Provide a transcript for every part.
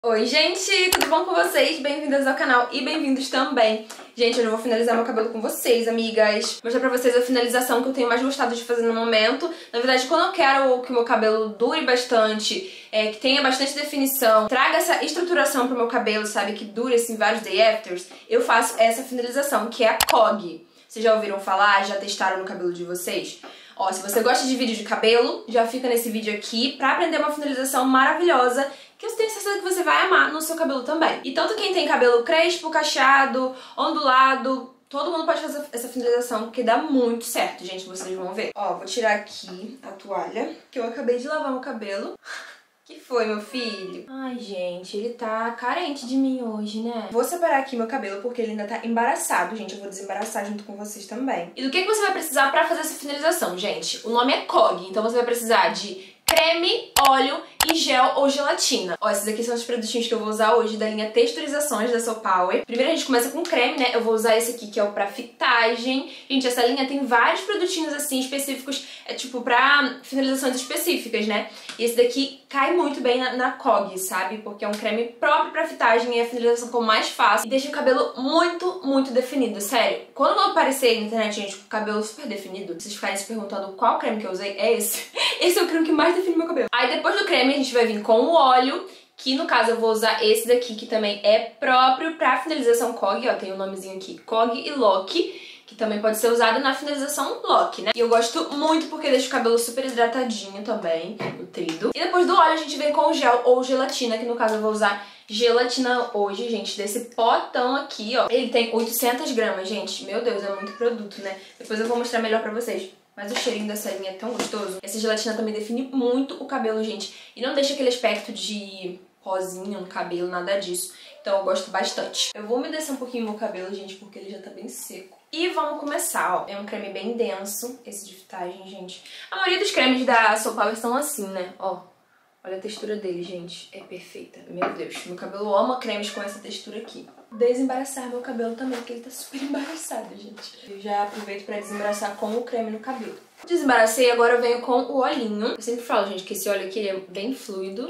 Oi gente, tudo bom com vocês? Bem-vindas ao canal e bem-vindos também. Gente, hoje eu vou finalizar meu cabelo com vocês, amigas. Mostrar pra vocês a finalização que eu tenho mais gostado de fazer no momento. Na verdade, quando eu quero que o meu cabelo dure bastante, que tenha bastante definição, traga essa estruturação pro meu cabelo, sabe? Que dure assim vários day afters, eu faço essa finalização, que é a COG. Vocês já ouviram falar? Já testaram no cabelo de vocês? Ó, se você gosta de vídeo de cabelo, já fica nesse vídeo aqui pra aprender uma finalização maravilhosa que eu tenho certeza que você vai amar no seu cabelo também. E tanto quem tem cabelo crespo, cacheado, ondulado, todo mundo pode fazer essa finalização, porque dá muito certo, gente, vocês vão ver. Ó, vou tirar aqui a toalha, que eu acabei de lavar meu cabelo. Que foi, meu filho? Ai, gente, ele tá carente de mim hoje, né? Vou separar aqui meu cabelo porque ele ainda tá embaraçado, gente. Eu vou desembaraçar junto com vocês também. E do que você vai precisar pra fazer essa finalização, gente? O nome é COG, então você vai precisar de creme, óleo e gel ou gelatina. Ó, esses aqui são os produtinhos que eu vou usar hoje da linha Texturizações da Soul Power. Primeiro a gente começa com creme, né? Eu vou usar esse aqui que é o pra fitagem. Gente, essa linha tem vários produtinhos assim específicos, tipo pra finalizações específicas, né? E esse daqui cai muito bem na COG, sabe? Porque é um creme próprio pra fitagem e é a finalização que eu mais faço. E deixa o cabelo muito, muito definido, sério. Quando eu aparecer na internet, gente, com o cabelo super definido, vocês ficarem se perguntando qual creme que eu usei, é esse. Esse é o creme que mais define meu cabelo. Aí depois do creme a gente vai vir com o óleo, que no caso eu vou usar esse daqui, que também é próprio pra finalização COG, ó, tem o nomezinho aqui, COG e Lock, que também pode ser usado na finalização Lock, né? E eu gosto muito porque deixa o cabelo super hidratadinho também, nutrido. E depois do óleo a gente vem com o gel ou gelatina, que no caso eu vou usar gelatina hoje, gente, desse potão aqui, ó. Ele tem 800 gramas, gente, meu Deus, é muito produto, né? Depois eu vou mostrar melhor pra vocês. Mas o cheirinho dessa linha é tão gostoso. Essa gelatina também define muito o cabelo, gente. E não deixa aquele aspecto de rosinha no cabelo, nada disso. Então eu gosto bastante. Eu vou umedecer um pouquinho o meu cabelo, gente, porque ele já tá bem seco. E vamos começar, ó. É um creme bem denso, esse de fitagem, gente. A maioria dos cremes da Soul Power são assim, né? Ó. Olha a textura dele, gente. É perfeita. Meu Deus. Meu cabelo ama cremes com essa textura aqui. Desembaraçar meu cabelo também, porque ele tá super embaraçado, gente. Eu já aproveito pra desembaraçar com o creme no cabelo. Desembaracei, agora eu venho com o olhinho. Eu sempre falo, gente, que esse óleo aqui ele é bem fluido.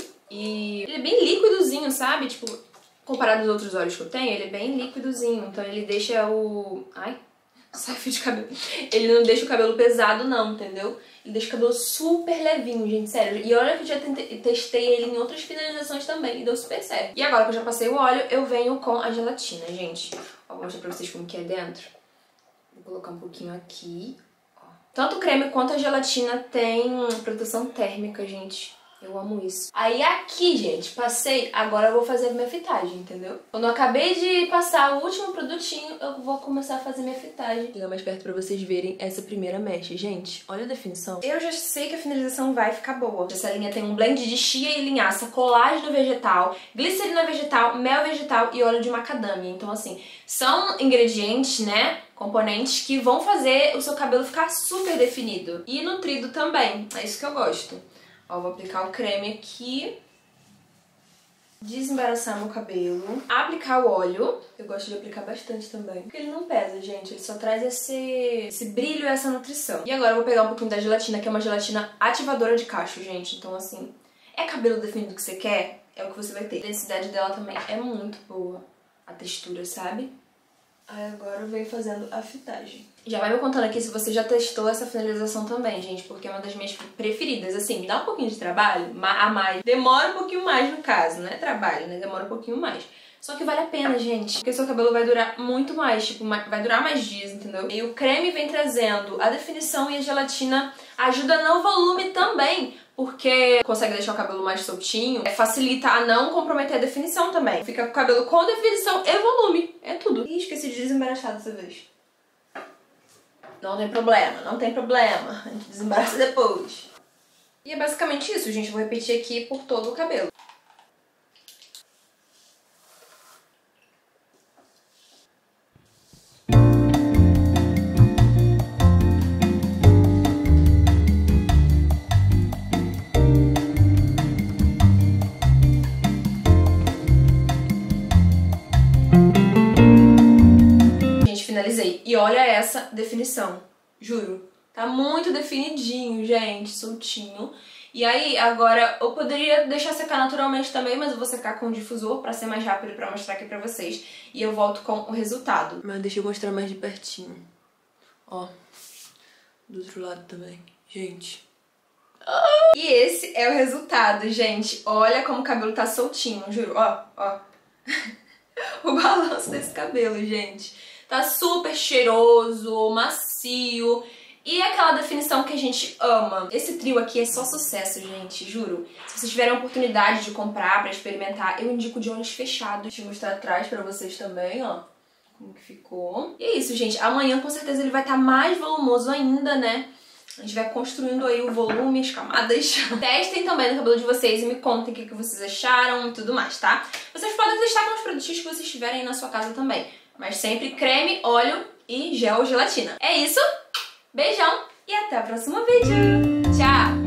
E ele é bem líquidozinho, sabe? Tipo, comparado aos outros óleos que eu tenho, ele é bem líquidozinho. Então ele deixa o... Ai, sai fio de cabelo. Ele não deixa o cabelo pesado não, entendeu? Ele deixa o cabelo super levinho, gente, sério. E olha que eu já testei ele em outras finalizações também e deu super certo. E agora que eu já passei o óleo, eu venho com a gelatina, gente. Ó, vou mostrar pra vocês como que é dentro. Vou colocar um pouquinho aqui. Ó. Tanto o creme quanto a gelatina tem proteção térmica, gente. Eu amo isso. Aí aqui, gente, passei, agora eu vou fazer a minha fitagem, entendeu? Quando eu acabei de passar o último produtinho, eu vou começar a fazer minha fitagem. Vou chegar mais perto pra vocês verem essa primeira mecha. Gente, olha a definição. Eu já sei que a finalização vai ficar boa. Essa linha tem um blend de chia e linhaça, colágeno vegetal, glicerina vegetal, mel vegetal e óleo de macadâmia. Então, assim, são ingredientes, né? Componentes que vão fazer o seu cabelo ficar super definido. E nutrido também. É isso que eu gosto. Ó, vou aplicar o creme aqui, desembaraçar meu cabelo, aplicar o óleo, eu gosto de aplicar bastante também, porque ele não pesa, gente, ele só traz esse brilho e essa nutrição. E agora eu vou pegar um pouquinho da gelatina, que é uma gelatina ativadora de cacho, gente, então assim, é cabelo definido que você quer, é o que você vai ter. A densidade dela também é muito boa, a textura, sabe? Aí agora eu venho fazendo a fitagem. Já vai me contando aqui se você já testou essa finalização também, gente, porque é uma das minhas preferidas. Assim, me dá um pouquinho de trabalho, a mais. Demora um pouquinho mais no caso, não é trabalho, né? Demora um pouquinho mais. Só que vale a pena, gente, porque seu cabelo vai durar muito mais, tipo, vai durar mais dias, entendeu? E o creme vem trazendo a definição e a gelatina ajuda no volume também, porque consegue deixar o cabelo mais soltinho, facilita a não comprometer a definição também. Fica com o cabelo com definição e volume, é tudo. Ih, esqueci de desembaraçar dessa vez. Não tem problema, não tem problema, a gente desembaraça depois. E é basicamente isso, gente, eu vou repetir aqui por todo o cabelo. Finalizei. E olha essa definição. Juro. Tá muito definidinho, gente. Soltinho. E aí, agora, eu poderia deixar secar naturalmente também, mas eu vou secar com o difusor pra ser mais rápido, pra mostrar aqui pra vocês. E eu volto com o resultado. Mas deixa eu mostrar mais de pertinho. Ó, do outro lado também. Gente. E esse é o resultado, gente. Olha como o cabelo tá soltinho, juro. Ó, ó. O balanço desse cabelo, gente. Tá super cheiroso, macio. E aquela definição que a gente ama. Esse trio aqui é só sucesso, gente, juro. Se vocês tiverem a oportunidade de comprar pra experimentar, eu indico de olhos fechados. Deixa eu mostrar atrás pra vocês também, ó. Como que ficou. E é isso, gente. Amanhã, com certeza, ele vai estar mais volumoso ainda, né? A gente vai construindo aí o volume, as camadas. Testem também no cabelo de vocês e me contem o que vocês acharam e tudo mais, tá? Vocês podem testar com os produtos que vocês tiverem aí na sua casa também. Mas sempre creme, óleo e gel ou gelatina. É isso. Beijão e até o próximo vídeo. Tchau!